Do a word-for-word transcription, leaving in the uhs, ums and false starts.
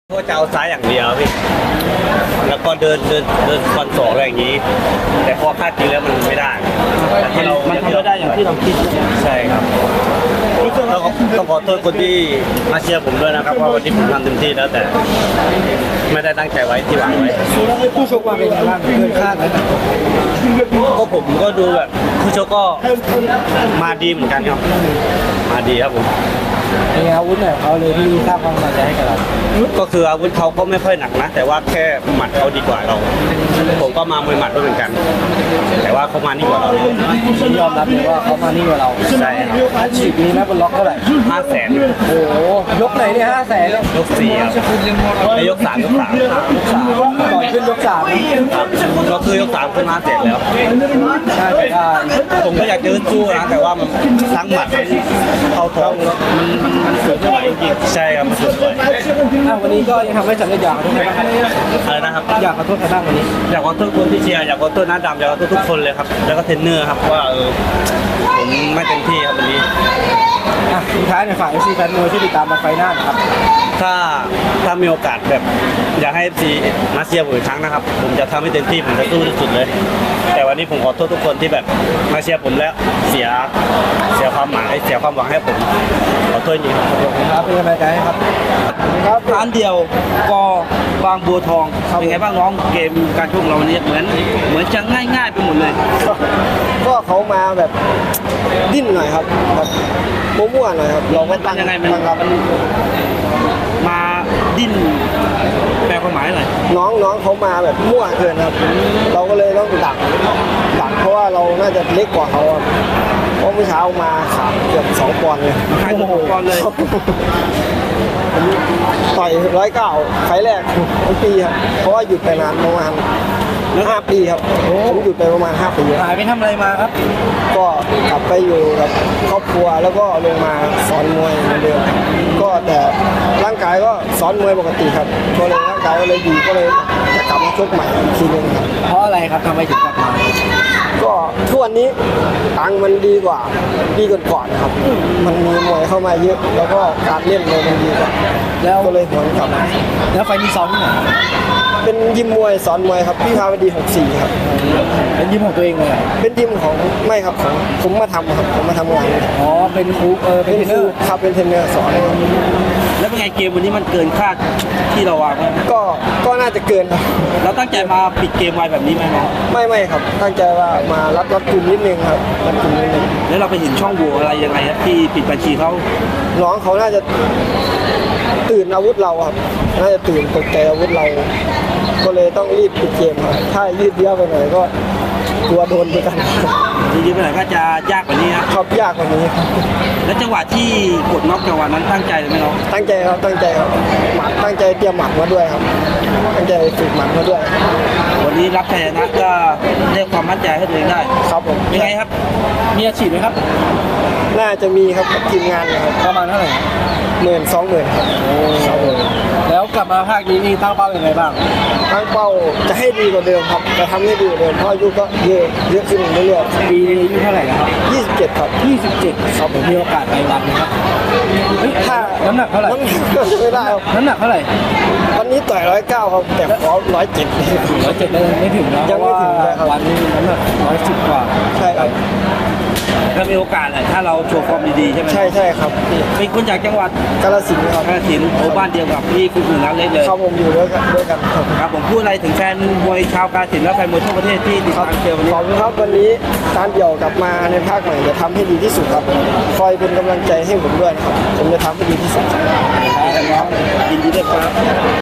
ก็จะเอาซ้ายอย่างเดียวพี่แล้วก็เดินเดินเดินฟันศอกอะไรอย่างนี้ แต่พอคาดจริงแล้วมันไม่ได้ที่เรามันทำไม่ได้อย่างที่เราคิดใช่ครับต้องต้องขอโทษคนที่มาเชียร์ผมด้วยนะครับว่าวันนี้ผมทำเต็มที่แล้วแต่ไม่ได้ตั้งใจไว้ที่หวังไว้ผู้ชกมาเป็นไงบ้างเกินคาดไหมก็ผมก็ดูแบบผู้ชกก็มาดีเหมือนกันครับมาดีครับผมเป็นไงอาวุธเนี่ยเขาเลยที่สร้างความพอใจให้กับเราก็คืออาวุธเขาก็ไม่ค่อยหนักนะแต่ว่าแค่หมัดเขาดีกว่าเราผมก็มามวยหมัดด้วยเหมือนกันแต่ว่าเขามานี่กว่าเรายอมรับเลยว่าเขามานี่กว่าเราใช่ครับอาชีพนี้นะบนล็อกเท่าไหร่ห้าแสนโอ้โหยกไหนเนี่ยห้าแสนยกสี่ครับในยกสามยกสามยกสามก่อนขึ้นยกสามครับก็คือยกสามขึ้นห้าแสนแล้วใช่ใช่ผมก็อยากจะสู้นะแต่ว่ามันทั้งหมัดเข้าท้องแล้วมันมันมันเสือไม่ไหวจริงใช่ครับมันเสือไม่ไหววันนี้ก็ยังทำให้สำเร็จอยากขอโทษใครบ้างอะไรนะครับอยากขอโทษใครบ้างวันนี้อยากขอโทษคนที่เชียร์อยากขอโทษน้าดำอยากขอโทษทุกคนเลยครับแล้วก็เทรนเนอร์ครับว่าเออผมไม่เต็มที่ครับวันนี้อ่ะสุดท้ายในฝ่ายเอฟซีแฟนมวยที่ติดตามมาไฟหน้าครับถ้าถ้ามีโอกาสแบบอยากให้เอฟซีมาเชียร์ผมอีกครั้งนะครับผมจะทำให้เต็มที่ผมจะสู้ที่สุดเลยแต่วันนี้ผมขอโทษทุกคนที่แบบมาเชียร์ผมแล้วเสียเสียความหมายเสียความหวังให้ผมขอโทษจริงครับครับเป็นกำลังใจให้ครับครับร้านเดียวก็บางบัวทองเป็นไงบ้างน้องเกมการชกเราวันนี้เหมือนเหมือนจะง่ายๆไปหมดเลยก็เขามาแบบดิ้นหน่อยครับแบบมั่วๆหน่อยครับเราไม่ตั้งยังไงมันมาดิ้นแปลความหมายหน่อยน้องน้องเขามาแบบมั่วเกินครับเราก็เลยต้องดักดักเพราะว่าเราน่าจะเล็กกว่าเขาเพราะเมื่อเช้ามาขาดเกือบสองปอนด์เลยขายสองปอนด์เลยผมต่อยร้อยเก้าไฟแรกทั้งปีครับเพราะว่าหยุดไปนานประมาณห้าปีครับผมหยุดไปประมาณห้าปีหายไปทำอะไรมาครับก็กลับไปอยู่กับครอบครัวแล้วก็ลงมาสอนมวยเหมือนเดิมก็แต่ร่างกายก็สอนมวยปกติครับก็เลยร่างกายก็เลยดีก็เลยจะกลับมาชกใหม่อีกทีนึงครับเพราะอะไรครับทำไมถึงกลับมาก็ทุกวันนี้ตังมันดีกว่าดีก่อนๆครับมันมีมวยเข้ามาเยอะแล้วก็การเล่นเลยมันดีกว่าแล้วก็เลยหวนกลับมาแล้วไฟนี้ซ้อมที่ไหนเป็นยิมมวยสอนมวยครับพี่พาวดีหกสี่ครับเป็นยิมของตัวเองเลยเป็นยิมของไม่ครับของผมมาทำครับผมมาทำงานอ๋อเป็นครูเออเป็นเทรนเนอร์ครับเป็นเทรนเนอร์สอนแล้วเป็นไงเกมวันนี้มันเกินคาดที่เราวางไหมก็ก็น่าจะเกินครับเราตั้งใจมาปิดเกมไวแบบนี้ไหมน้องไม่ไม่ครับตั้งใจว่ามารับรับกลุ่มนิดนึงครับรับกลุ่มนิดนึงแล้วเราไปเห็นช่องโหว่อะไรยังไงครับที่ปิดบัญชีเขาน้องเขาน่าจะตื่นอาวุธเราครับน่าจะตื่นตกใจอาวุธเราก็เลยต้องรีบปิดเกมครับถ้ายืดเยื้อไปหน่อยก็กลัวโดนด้วยกันยืดไปหน่อยก็จะยากกว่านี้ครับยากกว่านี้แล้วจังหวะที่กดน็อกจังหวะนั้นตั้งใจไหมน้องตั้งใจครับตั้งใจครับหมัดตั้งใจเตรียมหมัดมาด้วยครับตั้งใจฝึกหมัดมาด้วยวันนี้รับชัยชนะก็เรียกความมั่นใจให้ตัวเองได้ครับผมยังไงครับมีอาชีพไหมครับน่าจะมีครับกับทีมงานนะครับประมาณเท่าไหร่หมื่นสองหมื่นครับแล้วกลับมาภาคนี้นี่ตั้งเป้าอย่างไรบ้างตั้งเป้าจะให้ดีกว่าเดิมครับจะทำให้ดีกว่าเดิมเพราะอายุก็เยอะเยอะขึ้นเรื่อยๆปีนี้อายุเท่าไหร่ครับยี่สิบเจ็ดครับยี่สิบเจ็ดครับผมมีโอกาสไปวันนะครับถ้าน้ำหนักเท่าไหร่น้ำหนักก็ไม่ได้ครับน้ำหนักเท่าไหร่วันนี้ต่อยร้อยเก้าครับแต่ขอร้อยเจ็ดร้อยเจ็ดยังไม่ถึงนะยังไม่ถึงเลยครับวันนี้น้ำหนักร้อยสิบกว่าใช่ครับถ้ามีโอกาสแหละถ้าเราโชว์ฟอร์มดีๆใช่ไหมใช่ใช่ครับเป็นคนจากจังหวัดกาฬสินธุ์ครับกาฬสินธุ์โอ้บ้านเดียวกับพี่คุณอื่นนั้นเล็กเลยครับผมอยู่ด้วยกันด้วยกันครับผมพูดอะไรถึงแฟนมวยชาวกาฬสินธุ์และแฟนมวยทั่วประเทศที่ติดตามเชียร์วันนี้ขอบคุณครับวันนี้การเดี่ยวกลับมาในภาคใหม่จะทำให้ดีที่สุดครับคอยเป็นกำลังใจให้ผมด้วยนะครับผมจะทำให้ดีที่สุดครับยินดีด้วยครับ